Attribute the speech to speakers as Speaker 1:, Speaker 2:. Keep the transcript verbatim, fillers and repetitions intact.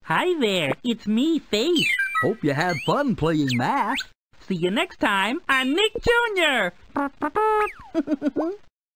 Speaker 1: Hi there, it's me, Face.
Speaker 2: Hope you had fun playing math.
Speaker 1: See you next time on Nick Junior